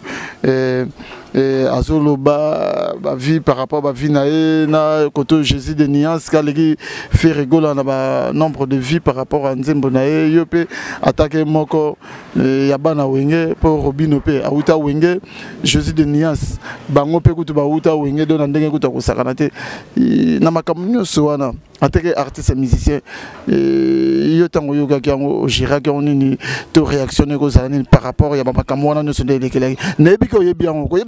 azolo ba vie par rapport à vie na koto Jésus de Niance kaleki fait rigoler na ba nombre de vie par rapport à Nzembo na yope attaquer moko ya bana wenge pour Robin pe auta wenge Jésus de Niance bango pe kutu ba auta wenge do na ndenge kutu ko sakana te na makamnyo so wana attaquer artiste musicien yo tango yoga kango gira kango ni to réactionner ko zani par rapport ya makamwa na no so ndele keleki nebi ko yebi yango ko yebi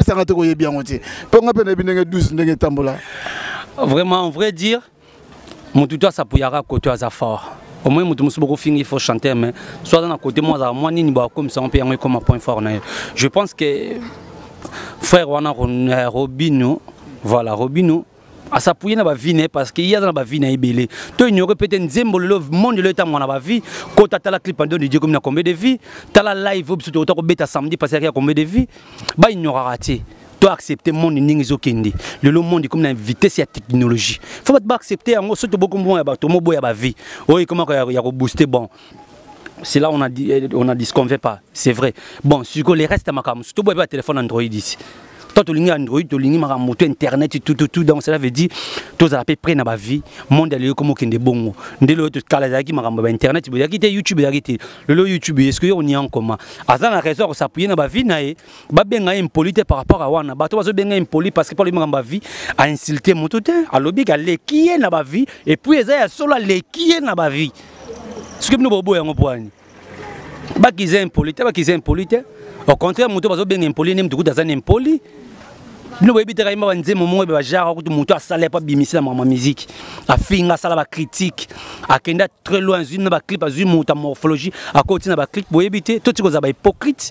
vraiment, on vrai dire, mon tuteur ça peut y avoir côté à fort. Au moins, il faut chanter, mais soit dans côté moi, comme ça, on peut y comme un point fort. Je pense que frère Wana Robino, voilà, Robino, à s'appuyer dans la vie parce qu'il y a dans la vie naïbélé. Tu ignorais peut-être Nzembo le monde le temps dans la vie. Quand tu as la clip en de Dieu comme na combien de vie, tu as la live tu as bêta samedi parce qu'il y a combien de vie. Bah il n'y aura raté. Tu accepter mon ningizo kendi. Le monde comme na vitesse et la technologie. Faut pas accepter en surtout beaucoup moins ba to mo boya ba vie. Oui comment il y a booster bon. C'est là on a dit ce qu'on veut pas, c'est vrai. Bon, sur les restes ma cam, surtout boya téléphone Android ici. Toi, tu as Android, tu as moto internet, tout. Donc, cela veut dire que tu as à peu près dans ma vie, le monde est comme un bon. Tu as internet, tu as YouTube, le YouTube, est-ce qu'on y a en commun? À la raison, ça peut y dans ma vie, tu as impolite par rapport à Wana. Tu as bien impoli parce que pour ma vie, à insulter mon tout, à l'objet, à l'équier dans ma vie, et puis, il y a solo l'équier dans ma vie. Ce que nous avons besoin de qu'ils aient impolite, au contraire, mon tout va bien impoli, même tout dans un impoli. Nous voyons bien que nous avons des gens qui ont salé pas bimisi dans ma musique. A finga sala ba critique, a kenda très loin une ba clip, une métamorphologie, à côté na ba clip, vous voyez bien tout ce que vous avez hypocrite.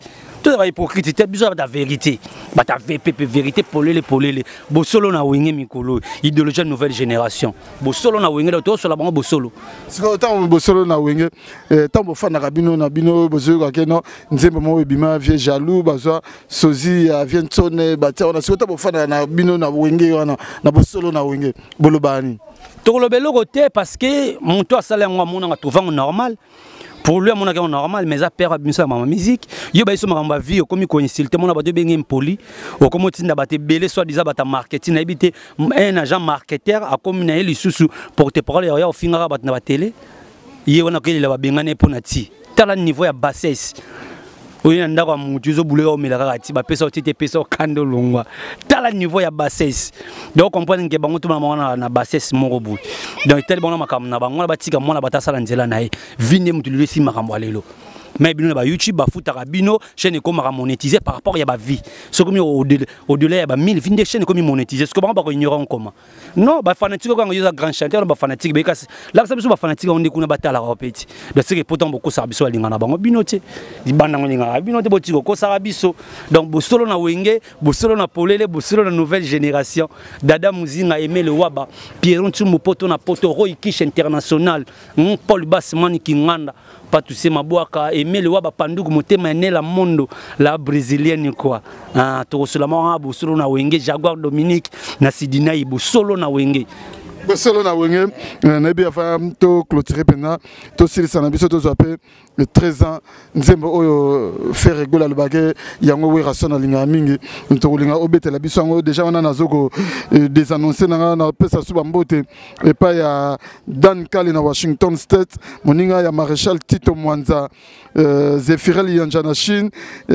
tout est hypocrite, tu as besoin de la vérité. Tu as vérité, polele. Bosolo na wenge mikolo, idéologie de nouvelle génération. Bosolo na wenge, tu as sur la banque Bosolo. Si autant Bosolo na wenge, tant que fan na bino, Bosolo kakeno, nzembo mo bima vie jaloux, bazoa sozi vient sonner, batia on a surtout pour fan na bino na wenge na Bosolo na wenge, bolobani. Tout le belo côté parce que mon toit salaire moi mon a trouvé normal. Pour lui, mon agent normal, mais à père a bien ça ma musique. Yo ba iso ma vie comme il consulte mon abate bien impoli. Ou comme tu n'as pas belé soit disant bata marketing habité un agent marketeur a comme na eli susu porte parole ya au finira bat na télé. Yé on a que la bengane pour nati. Tala niveau ya bassesse. Oui, on a mutuzo boulé au milarati, ba pesa otite pesa kando longwa. Tala niveau ya bassesse. Donc comprendre que bango tout na na bassesse morobu. Donc tel bon makam na bango na batika mona batasa la nzela na ye. Vinde mutulile si makambo alelo. Mais bino ba YouTube ba futa bino chaîne comme monétiser par rapport ya ba vie. Ce comme au-delà ya ba 1000 vinde chaîne comme monétiser. Ce que ba ignorant comment. Non, ba fanatique quand yo grand chanteur ba fanatique be kasi. Là ça biso ba fanatique on dekuna batala ka opeti. Donc c'est que pourtant beaucoup ça biso alinga na bango bino te. Di banda ngolinga bino te botiko ko ça biso. Donc bosolo na wenge, bosolo na polele, bosolo na nouvelle génération. Dada Muzinga aimé le waba. Pierron Tsumbo poto na poto Roy Kish international. Paul Bassman Kinganda. Pas tous ces mabouaka aimer le waba panduku motema né la mondo la brésilienne quoi ah to solama bosolo na wenge Jaguar Dominique na Sidina ibo solo na wenge bosolo na wenge na bien fa to clôturer pena to silisa na biso to zape 13 ans nzembo oyo faire rigola le bagay yango we rasona linga mingi to linga obetela biso yango déjà on a nazoko des annoncer na pesa suba mbote et pas ya Dan Kali na Washington State moninga ya maréchal Tito Mwanza Zephirel Yanja na Chine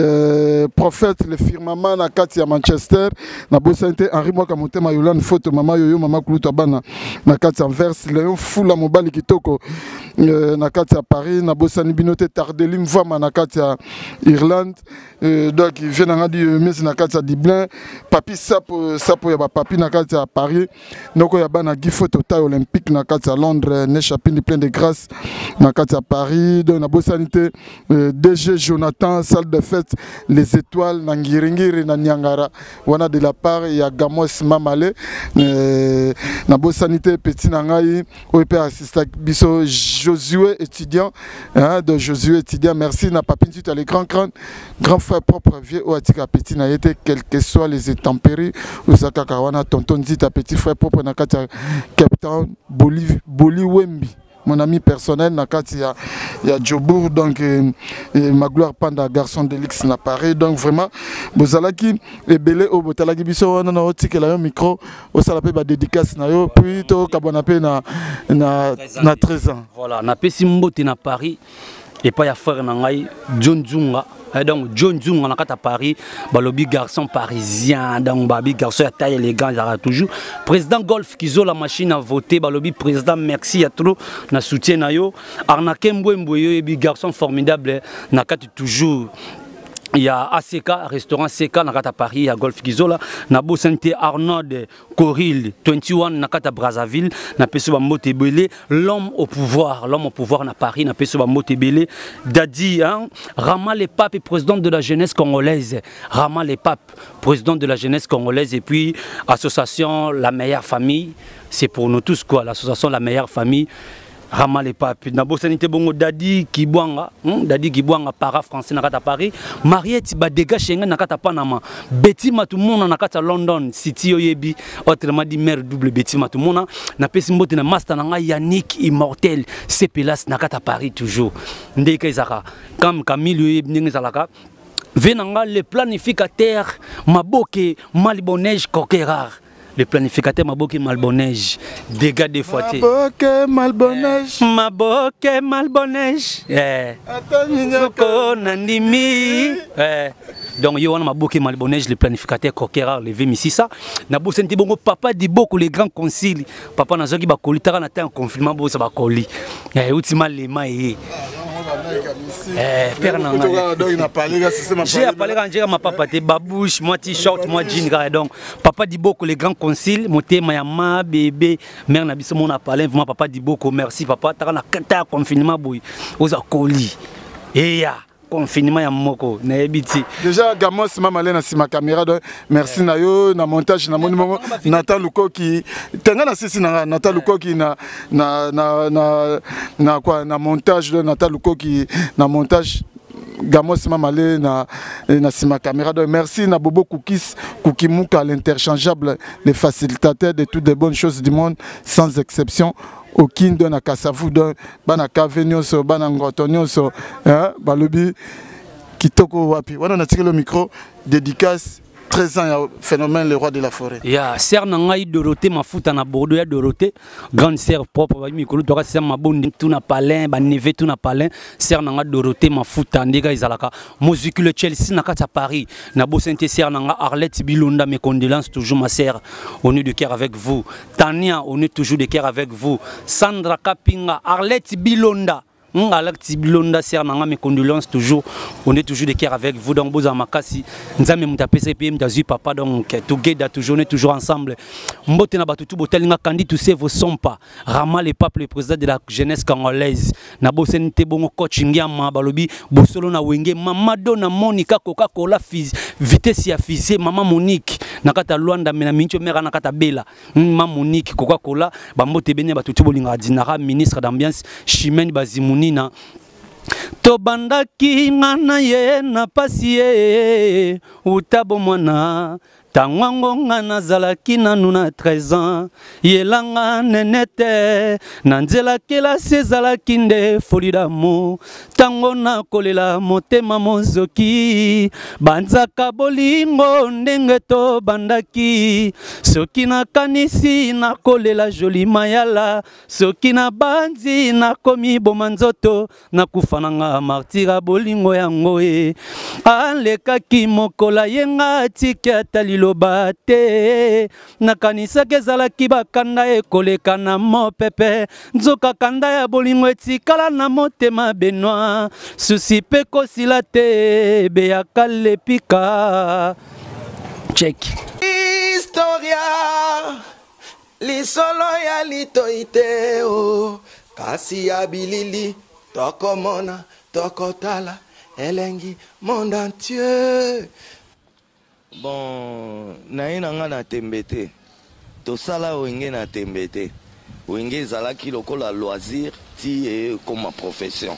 prophète le firmament na kati ya Manchester na bosante Henri Mwaka Motema Yolan photo mama yoyo mama kuluta bana na kati Anvers Léon Fula mobali kitoko na kati ya Paris na bosani binote Tardelim Vama na kati ya Irlande donc il vient na di mes na kati ya Dublin papi sapo ya ba papi na kati ya Paris noko ya bana gi photo ta olympique na kati ya Londres ne chapine plein de grâce na kati ya Paris donc na bosanité DG Jonathan salle de fête les étoiles na ngiringiri na Niangara wana de la part ya Gamos Mamale na bosanité petit na ngai OP assistant biso Josué étudiant de Josué étudiant merci na papi tu les grand frère propre vieux ou atika petit na été quel que soit les intempéries Osaka Kawana tonton dit ta petit frère propre na kati capitaine Boli Wembi mon ami personnel na kati ya Djobour donc ma gloire panda garçon de l'X na Paris donc vraiment bozalaki ebele o botalaki biso wana na otikela yo micro osala pe ba dédicace na yo puis to kabona pe na 13 ans voilà na pesi mbote na Paris et pas ya frère na ngai John Zunga donc John Zunga na kata Paris balobi garçon parisien donc babi garçon à taille élégant ça toujours président Golf Kizo la machine à voter balobi président merci à trop na soutien na yo arnaque mbwembo yo et bi garçon formidable na kata toujours. Il y a ACK, restaurant CK, à Paris, à Golf Gizola, na Bosante Arnold, Coril, 21, Nakata Brazzaville, na Pesoba Motebele, l'homme au pouvoir na Paris, na Pesoba Motebele, Dadi, hein, Rama le Pape, président de la jeunesse congolaise, Rama le Pape, président de la jeunesse congolaise, et puis association La Meilleure Famille, c'est pour nous tous quoi, l'association La Meilleure Famille. Rama le Pape, na bosanité bongo Dadi Kibwanga para français na kata Paris, Mariette Badega Schengen na kata Panama, Betty Matumona na kata London City oyebi, autrement dit mère double Betty Matumona, na pesi mbote na master na Yannick Immortel, Cepelas na kata Paris toujours. Ndeka izaka, comme Camille oyebi ndenge zalaka. Venanga le planificateur Maboke Malbonège Coquerard. Le planificateur Maboke Malbonège, dégâts des fois. Maboke Malbonège. Maboke Malbonège. Donc, il y a Maboke Malbonège, le planificateur Coquerard, le Vémississa. Nabo senti bongo papa dit beaucoup les grands conciles. Papa n'a jamais bakoli, t'as un confinement, bon ça bakoli. Ultima les mailles. Père j'ai appelé quand ma papa était babouche, moi t-shirt, moi jean donc papa dit beaucoup les grands conciles, mon thème ma bébé, mère n'a pas mon appelé, vraiment papa dit beaucoup merci papa, t'as un confinement boy, aux accolis. Et ya confinement ya moko na ebiti déjà Gamos Mamalé na sima caméra donc merci na yo na montage na moni momo Nathan Lukoki tenga na sisi na Nathan Lukoki na quoi na montage de Nathan Lukoki na montage Gamos Mamalé na sima caméra donc merci na Bobo Cookies Kukimuka l'interchangeable les facilitateurs de toutes les bonnes choses du monde sans exception. Aucune donne à Kassavou, bana Kavenioso, bana Ngotonioso, balobi Kitoko Wapi. On a tiré le micro, dédicace 13 ans, il y a phénomène le roi de la forêt. Il y a Serre Nangaï Dorothée, ma fout en Bordeaux, il y a Dorothée, grande serre propre, Mikolo, tu as Serre Maboun, tout n'a pas l'un, Banévé, tout n'a pas l'un, Serre Nangaï Dorothée, ma fout en Dega Izalaka, Mozicule Chelsea, n'a qu'à Paris, Nabo Saint-Serre Nangaï, Arlette Bilonda, mes condoléances, toujours ma serre, on est de cœur avec vous. Tania, on est toujours de cœur avec vous. Sandra Kapinga, Arlette Bilonda. Alak Bilonda Serre Nanga, mes condoléances toujours. On est toujours de cœur avec vous dans Boza Makasi. Nzame Mutapese PM Dazu Papa donc together toujours on est toujours ensemble. Mbote na batutu botel nga kandi tous ces vos sont pas. Rama le pape le président de la jeunesse congolaise. Na bosen te bongo coach ngiama balobi bosolo na wenge Mamado na Monica Coca-Cola vitesse ya fusée Maman Monique nakata Luanda mena mincho mera nakata Bela. Maman Monique Coca-Cola bambote benya batutu bolinga dinara ministre d'ambiance Chimène Bazimuni Nina tobandaki ngana ye na pasi ye utabo mwana tangwango ngana zalaki nanu na 13 ans yelanga nenete nanzela kela sezalaki nde folie d'amour tango na kolela motema mozoki banzaka bolingo ndenge to bandaki soki na kanisi na kolela joli mayala soki na banzi na komi bomanzoto na kufananga martira bolingo yango e alekaki mokola yenga tika tali lobate nakanisa kezalaki bakanda ekoleka na mopepe nzoka kanda ya bolingo etikala na motema Benoît susi pe kosila te beyaka lepika check historia lisolo ya litoite o kasi ya bilili tokomona tokotala elengi monde entier. Bon, naïnanga na tembete. To sala wenge na tembete. Wenge zalaki lokola loisir ti comme ma profession.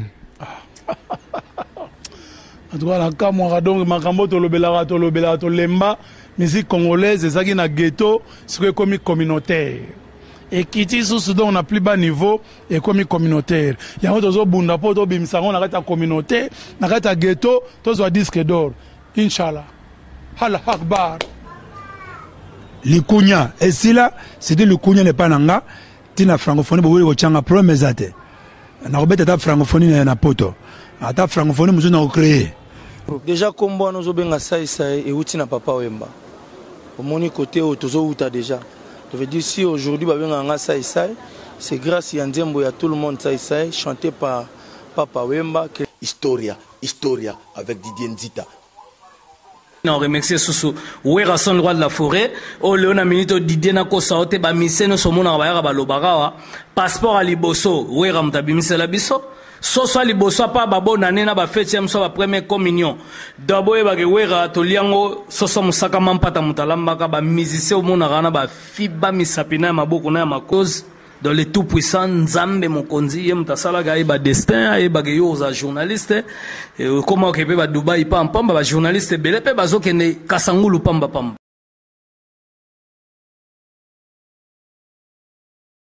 En tout cas, la camora donc makambo to lobela to lemba musique congolaise ezaki na ghetto c'est comme communautaire. Et qui dit sous on n'a plus bas niveau et comme communautaire. Il y a un autre bunda po to bimsango na kata communauté, na kata ghetto, to so disque d'or. Inshallah. Allah Akbar. Le Kounia, et si là, c'était le Kounia n'est pas nanga, tina francophonie, vous voulez que problème zate. Na robeta ta francophonie na poto. Ta francophonie nous on a créé. Déjà comme moi nous obenga sai et outi na papa wemba. Au moni côté otozo outa déjà. Je veux dire si aujourd'hui ba benga nga sai c'est grâce à Nzembo ya tout le monde sai chanté par papa wemba que Historia avec Didier Nzita. On remercie Soussou. Ouera son roi de la forêt. O Léona Minito Didier Nako Saote ba miseno somona ba ba lobarawa. Passeport à Liboso. Ouera mtabi misela biso. Soso à Liboso pa ba bona nena ba fetième so ba première communion. D'abord ba ke ouera to liango soso musaka mampata mutalamba ka ba musicien omona rana ba fiba misapina maboko na ma cause. Dans les tout puissants Nzambe Mokonzi yem tasala ga ba destin e ba ke yo za journaliste comment ke pe ba Dubai pam ba journaliste bele pe ba zo kene kasangulu pamba pamba